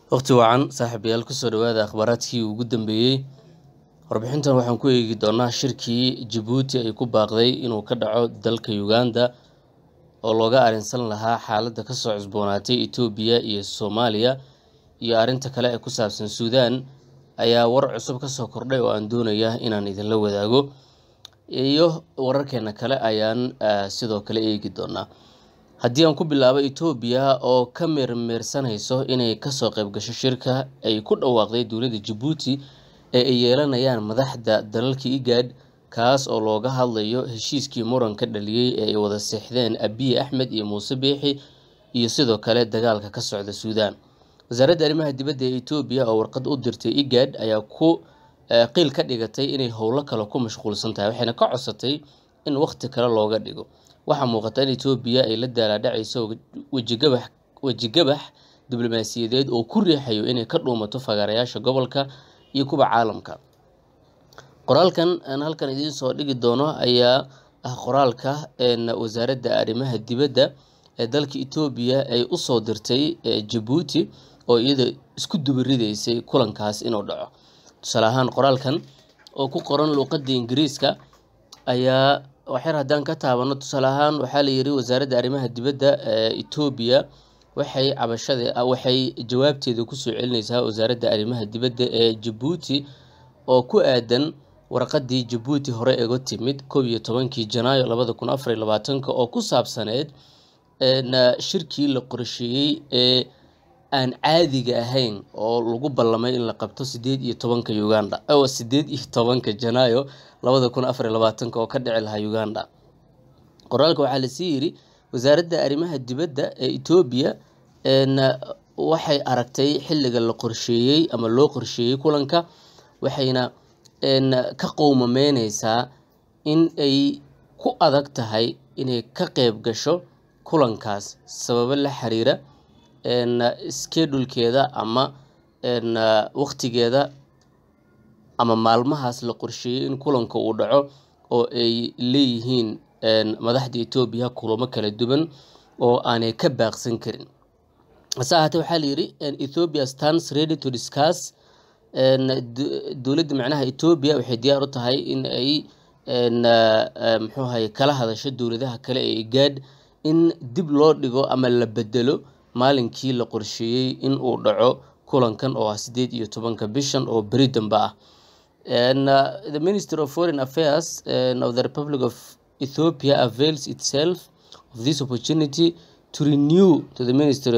waqti wacan saaxiibayaal ku soo dhawaada akhbaraadkii ugu dambeeyay warbixintan waxaan ku eegi doonaa shirkii Djibouti ay ku baaqday inuu ka dhaco dalka Uganda oo looga arinsan lahaa xaaladda ka soo cusboonaatay Ethiopia iyo Soomaaliya iyo arinta kale ee ku saabsan Suudaan ayaa war cusub ka soo kordhay oo aan doonayaa inaan idinla wadaago iyo wararkeena kale ayaan sidoo kale eegi doonaa haddii aan ku bilaabo Ethiopia oo ka meermeersanayso inay ka soo qayb gasho shirka ay ku dhawaaqday dowladda Djibouti ee ay yeelanayaan madaxda dalalka IGAD kaas oo looga hadlayo heshiiskii muranka dhaliyay ee ay wada seexdeen Abiy Ahmed iyo Muuse Biixi iyo sidoo kale dagaalka ka socda Suudaan. wasaaradda arrimaha dibadda ee Ethiopia oo warqad u dirtay IGAD ayaa ku qiil ka dhigatay inay howlo kale ku mashquulsan tahay waxayna ka codsatay in waqti kale looga dhigo. waxaa muuqata in Ethiopia ay la daaladhacayso wajigabax diblomaasiyadeed oo ku riixayo inay ka dhuumato fagaarayaasha gobolka iyo kuwa caalamka. qoraalkan aan halkan idiin soo dhigi doono ayaa ah qoraalka wasaaradda arrimaha dibadda ee dalka Ethiopia ay u soo dirtay Djibouti oo iyada isku dubaridaysay kulankaas inuu dhaco. tusaale ahaan qoraalkan oo ku qoran luqadda Ingiriiska ayaa waxay haddaan ka taabano tusaale ahaan waxaa la yiri wasaaradda arrimaha dibadda Ethiopia waxay jawaabteeda ku soo celinaysaa wasaaradda arrimaha dibadda ee Djibouti oo ku aadan warqadii Djibouti hore uga timid 11 Janaayo 2024 oo ku saabsaneed shirkii la qorsheeyay ee aan caadiga ahayn oo lagu ballamay in la qabto 18 Uganda oo 18 Janaayo 2024 oo ka dhici lahaa Uganda. qoraalka waxaa la sii yiri wasaaradda arrimaha dibadda ee Ethiopia waxay aragtay xilliga la qorsheeyay ama loo qorsheeyay kulanka waxayna ka qowmameynaysaa in ay ku adag tahay inay ka qayb gasho kulankaas sababo la xiriira schedule-keeda ama waqtigeeda ama maalmahaas la qorsheeyay in kulanka uu dhaco oo ay leeyihiin madaxda Ethiopia kulamo kala duwan oo aanay ka baaqsan karin. saacada waxaa la yiri Ethiopia stands ready to discuss dowladda macnaha Ethiopia waxay diyaar u tahay in ay kala hadasho dowladaha kale ee IGAD in dib loo dhigo ama la bedelo maalinkii la qorsheeyay in uu dhaco kulankan oo 18 bishan oo beri dambe ah. The Minister of Foreign Affairs of the Republic of Ethiopia avails itself of this opportunity to renew to the Minister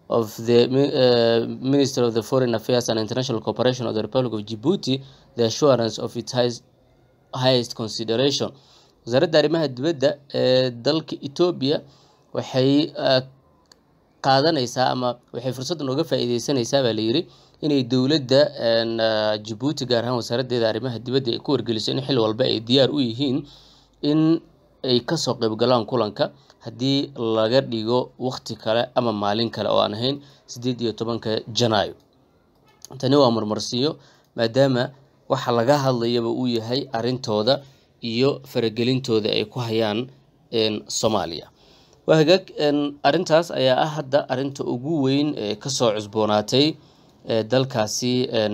of the Foreign Affairs and International Cooperation of the Republic of Djibouti the assurance of its highest consideration. wasaaradda arrimaha dibadda ee dalka Ethiopia waxay qaadanaysaa ama waxay fursad uga faa'iideysanaysaa baa la yiri inay dowladda Djibouti gaar ahaan wasaaraddeeda arrimaha dibadda ay ku wargeliso in xil walba ay diyaar u yihiin in ay ka soo qayb galaan kulanka haddii laga dhigo waqti kale ama maalin kale oo aan ahayn 18 Janaayo. tani waa marmarsiyo maadaama waxa laga hadlayaba uu yahay arintooda iyo faragelintooda ay ku hayaan Soomaaliya. wahagaag arintaas ayaa ah hadda arinta ugu weyn ee ka soo cusboonaatay dalkaasi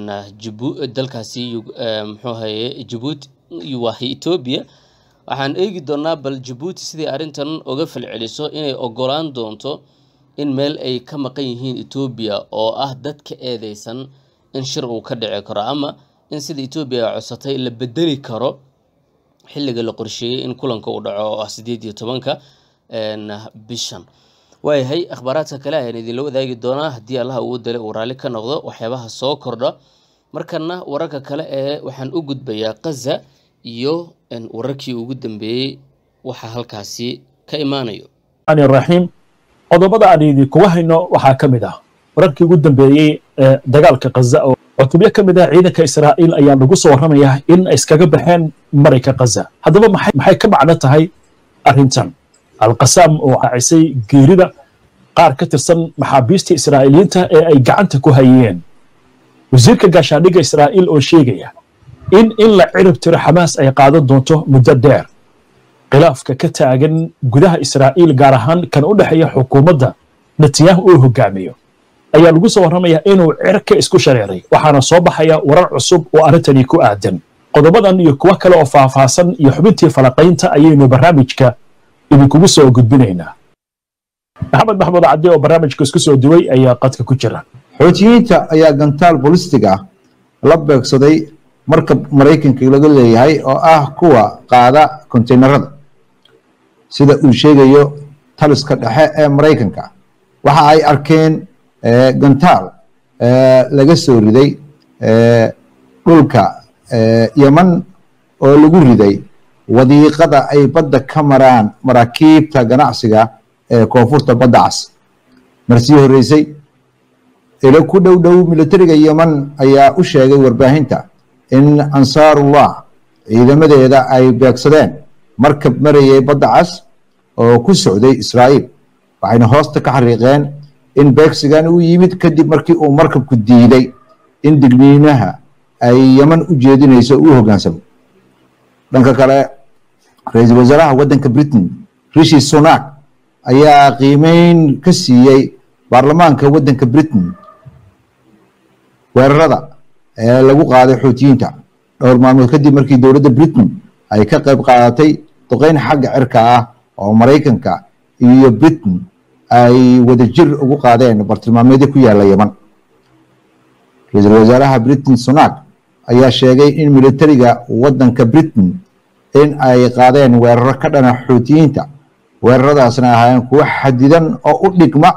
Djibouti iyo Ethiopia. waxaan eegi doonaa bal Djibouti sidii arintan uga falceliso inay ogolaan doonto in meel ay ka maqan yihiin Ethiopia oo ah dadka eedeysan in shir uu ka dhici karo ama in sida Ethiopia codsatay la bedeli karo xilliga la qorsheeyay in kulanka uu dhaco oo 18 bishan. waayahay akhbaraadka kale ayaan idin la wadaagi doonaa haddii Allah uu dalay uu raali ka noqdo waxyaabaha soo kordha. markana wararka kale ee waxaan u gudbayaa Gaza iyo wararkii ugu dambeeyay waxa halkaasi ka imaanayo. Raxiim qodobada aan idinku hayno waxaa kamid ah wararkii ugu dambeeyay dagaalka Gaza oo cutubyo kamid ah ciidanka Israa'iil ayaa lagu soo waramayaa in ay iskaga baxeen marayka Gaza. haddaba maxay ka macno tahay arrintan? Al-Qassam oo xacisay geerida qaar ka tirsan maxaabiista Israa'iiliyiinta ee ay gacanta ku hayeen. wasiirka gaashaandhigga Israa'iil oo sheegaya in la cirib tiro Xamaas ay qaadan doonto muddo dheer. khilaafka ka taagan gudaha Israa'iil gaar ahaan kan u dhaxeeya xukuumadda Netanyahu uu hogaamiyo ayaa lagu soo warramayaa inuu cirka isku shareeray waxaana soo baxaya warar cusub oo arrintani ku aadan qodobadan iyo kuwa kale oo faahfaahsan iyo xubintii falaqaynta ayaynu barnaamijka idinkugu soo gudbinaynaa maxamed maxmuud cadde oo barnaamijka isku soo duway ayaa qadka ku jira xoutiyiinta ayaa gantaal bolistig ah la beegsaday markab maraykanka laga leeyahay oo ah kuwa qaada konteynerada sida uu sheegayo taliska dhexe ee maraykanka waxa ay arkeen gantaal laga soo riday dhulka yeman oo lagu riday wadiiqada ay badda ka maraan maraakiibta ganacsiga ee koonfurta badda cas marsii horeysay ila ku dhow militariga yeman ayaa u sheegay warbaahinta in ansaarullah ciidamadeeda ay beegsadeen markab marayay badda cas oo ku socday israa'iil waxayna hoosta ka xariiqeen in beegsigan uu yimid kadib markii uu markabku diiday in digniinaha ay yeman u jeedinayso uu hoggaansamo dhanka kale ra-iisul wasaaraha waddanka britain rishi sunak ayaa qiimeyn ka siiyey baarlamaanka waddanka britain weerarada ee lagu qaaday xoutiyiinta dhowr maalmood kadib markii dowladda britain ay ka qayb qaadatay duqeyn xagga cirka ah oo maraykanka iyo britain ay wadajir ugu qaadeen bartilmaameedyo ku yaala yeman ra-iisul wasaaraha britain sunak ayaa sheegay in militariga waddanka britain in ay qaadeen weeraro ka dhana xoutiyiinta weeraradaasna ahaayeen kuwo xadidan oo u dhigma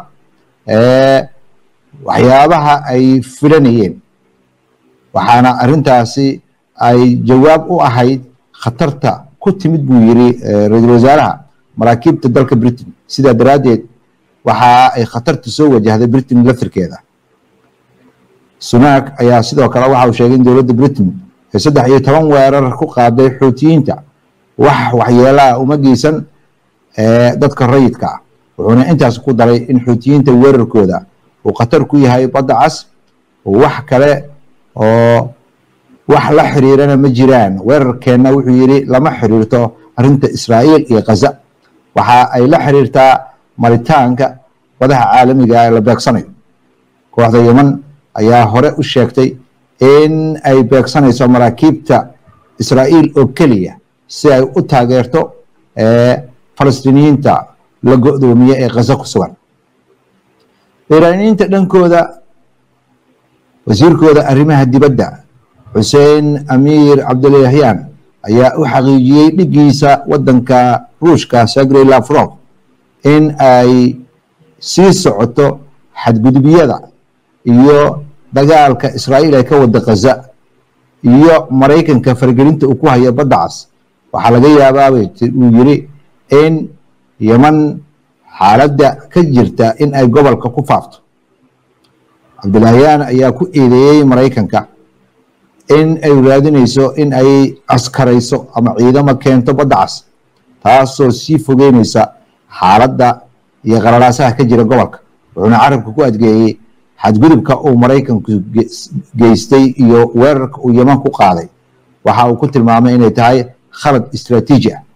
waxyaabaha ay filanayeen waxaana arrintaasi ay jawaab u ahayd khatarta ku timid buu yiri ra-iisul wasaaraha maraakiibta dalka britain sidaa daraaddeed waxa ay khatarta soo wajahday britain laftirkeeda sunak ayaa sidoo kale waxa uu sheegay in dowladda britain ay 13 weerar ku qaaday xoutiyiinta waxyeelaa uma geysan dadka rayidka ah wuxuuna intaas ku daray in xoutiyiinta weerarkooda uu khatar ku yahay badda cas wax kale oo wax la xiriirana ma jiraan weerarkeenna wuxuu yidhi lama xiriirto arrinta israa'iil iyo gaza waxa ay la xiriirtaa maritaanka wadaha caalamiga ee la beegsanayo kooxda yeman ayaa hore u sheegtay in ay beegsanayso maraakiibta israa'iil oo keliya si ay u taageerto falastiiniyiinta la go'doomiye ee gaza ku sugan iiraaniyiinta dhankooda wasiirkooda arrimaha dibadda xuseen amiir cabdullahyaan ayaa u xaqiijiyey dhigiisa waddanka ruushka sergey lavrov in ay sii socoto xadgudubyada iyo dagaalka israa'iil ay ka wada gaza iyo maraykanka fargelinta uu ku hayo badda cas waxaa laga yaabaa uu yiri in yeman xaaladda ka jirta in ay gobolka ku faafto cabdullahyaan ayaa ku eedeeyey maraykanka in ay raadinayso in ay askarayso ama ciidamo keento badda cas taasoo sii fogeynaysa xaaladda iyo qalalaasaha ka jira gobolka wuxuuna carabka ku adgeeyey xadgudubka uu maraykanku geystay iyo weerarka uu yeman ku qaaday waxa uu ku tilmaamay inay tahay khalad istiraatiiji ah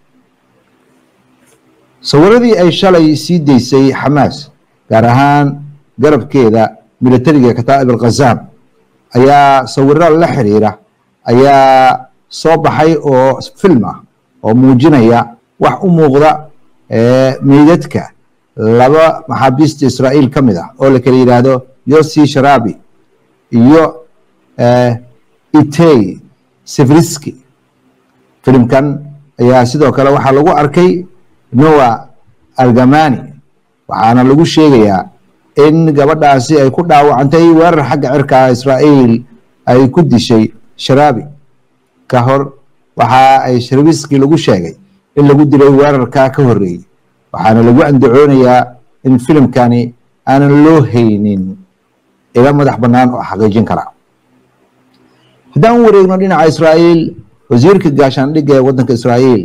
sawiradii ay shalay sii daysay xamaas gaar ahaan garabkeeda militariga kataa'ib al-qazaam ayaa sawiro la xiriira ayaa soo baxay oo film ah oo muujinaya wax u muuqda meydadka laba maxaabiista israa'iil ka mid ah oo la kala yidhaahdo yosi sharabi iyo itay sefriski filimkan ayaa sidoo kale waxaa lagu arkay noah algamani waxaana lagu sheegayaa in gabadhaasi ay ku dhaawacantay weerar xagga cirka israa'iil ay ku dishay sharabi ka hor waxa ay sharabiski lagu sheegay in lagu dilay weerarka ka horreeyey waxaana lagu andacoonayaa in filimkani aanan loo haynin ila madax bannaan oo xaqiijin kara haddaan u wareegno dhinaca israa'iil wasiirka gaashaandhigga ee waddanka israa'iil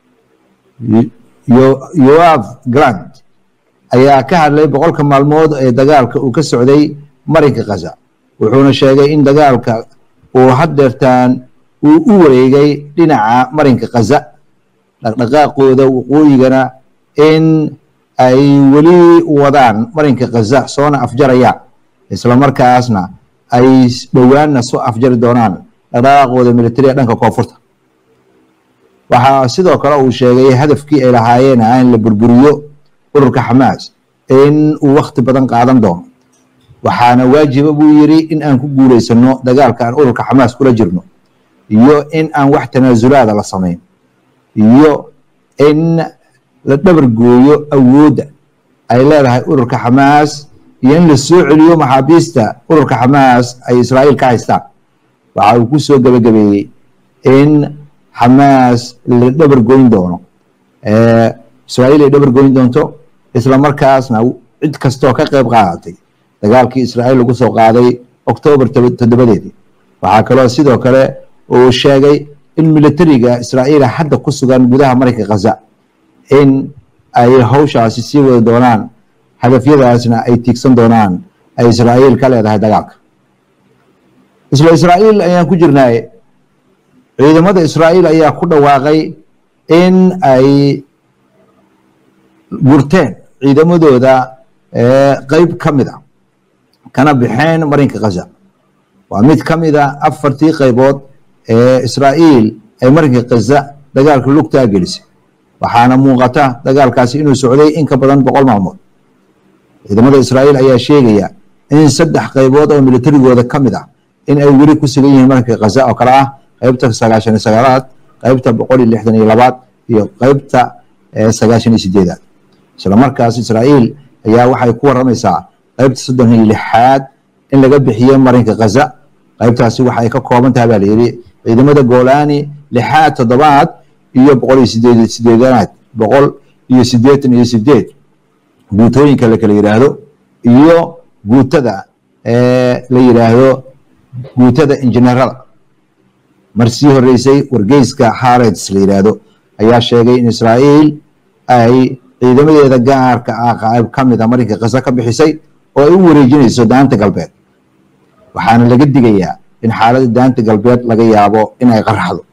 yoav galant ayaa ka hadlay 100 maalmood ee dagaalka uu ka socday marinka gaza wuxuuna sheegay in dagaalka uu haddeertaan uu u wareegay dhinaca marinka gaza dhaqdhaqaaqooda waqooyigana in ay weli wadaan marinka gaza soona afjarayaan isla markaasna ay dhowaanna soo afjari doonaan dhaqdhaqaaqooda militariga dhanka koonfurta. waxaa sidoo kale uu sheegay hadafkii ay lahaayeen in la burburiyo ururka xamaas in uu waqti badan qaadan doono, waxaana waajiba buu yiri in aan ku guuleysano dagaalka aan ururka xamaas kula jirno, iyo in aan wax tanaasulaada la samayn, iyo in la dhabar gooyo awoodda ay leedahay ururka xamaas, iyo in la soo celiyo maxaabiista ururka xamaas ay Israa'iil ka haystaan. waxa uu ku soo gabagabeeyey in xamaas la dhabar goyn doono, Israa'iil ay dhabar goyn doonto, isla markaasna cid kastoo ka qayb qaadatay dagaalkii Israa'iil lagu soo qaaday Oktoobar 7. waxaa kaloo sidoo kale uu sheegay in militariga Israa'iil hadda ku sugan gudaha marinka Gaza in ay hawshaasi sii wada doonaan, hadafyadaasna ay tiigsan doonaan ay Israa'iil ka leedahay dagaalka. isla Israa'iil ayaan ku jirnaa, ciidamada Israa'iil ayaa ku dhawaaqay in ay gurteen ciidamadooda qayb ka mid ah kana bixeen marinka Gaza. waa mid ka mid ah 4 qaybood ee Israa'iil ay marinka Gaza dagaalka lugta gelisay, waxaana muuqata dagaalkaasi inuu socday in ka badan 100 maalmood. ciidamada Israa'iil ayaa sheegaya in 3 qaybood oo militarigooda ka mid ah in ay weli ku sugan yihiin marinka Gaza oo kala ah qaybta 99aad, qaybta 162 iyo qaybta 98aad. isla markaas Israa'iil ayaa waxay ku waramaysaa qaybta 36aad in laga bixiyo marinka Gaza. qaybtaasi waxay ka kooban tahay baa la yiri ciidamada Golani 6aad, 7aad iyo 188aad, 188 guutooyinka la kala yiraahdo, iyo guutada la yiraahdo guutada injineerada. marsii horeysay wargeyska Haaretz la yiraahdo ayaa sheegay in Israa'iil ay ciidamadeeda gaarka ah qayb ka mid ah marinka Gaza ka bixisay oo ay u wareejinayso daanta galbeed, waxaana laga digayaa in xaaladda daanta galbeed laga yaabo in ay qarxado.